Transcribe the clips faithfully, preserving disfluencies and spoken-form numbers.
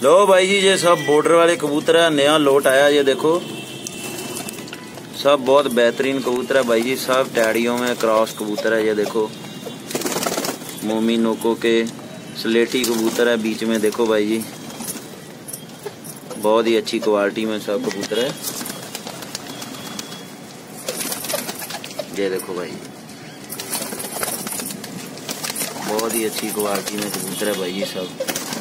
लो भाई जी, ये सब बॉर्डर वाले कबूतर है, नया लोट आया। ये देखो सब बहुत बेहतरीन कबूतर है भाई जी, सब टैडियों में क्रॉस कबूतर है। ये देखो मोमी नोको के स्लेटी कबूतर है, बीच में देखो भाई जी बहुत ही अच्छी क्वालिटी में सब कबूतर है। ये देखो भाई बहुत ही अच्छी क्वालिटी में कबूतर है भाई जी सब।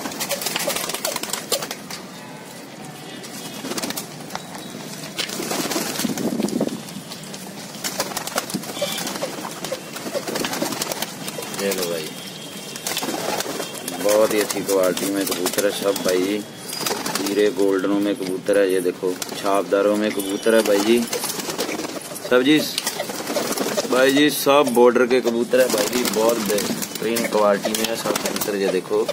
ये लो भाई बहुत ही अच्छी क्वालिटी में कबूतर है सब भाई जी, हीरे गोल्डनों में कबूतर है। ये देखो छापदारों में कबूतर है भाई जी सब जी भाई जी, सब बॉर्डर के कबूतर है भाई जी, बहुत बेहतरीन क्वालिटी में है सब कबूतर। ये देखो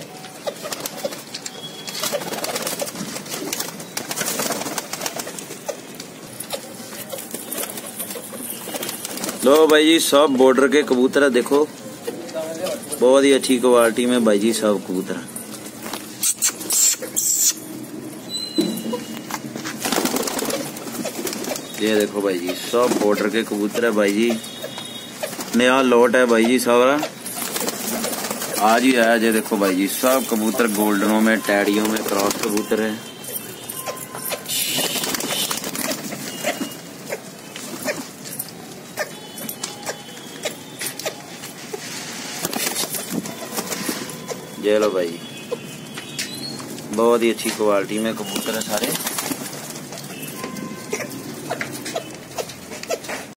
लो भाई जी सब बॉर्डर के कबूतर है, देखो बहुत ही अच्छी क्वालिटी में भाई जी सब कबूतर। ये देखो भाई जी सब बॉर्डर के कबूतर है भाई जी, नया लॉट है भाई जी सब आज ही आया। ये देखो भाई जी सब कबूतर गोल्डनों में टैडियों में क्रॉस कबूतर है। ये लो भाई बहुत ही अच्छी क्वालिटी में कबूतर है सारे।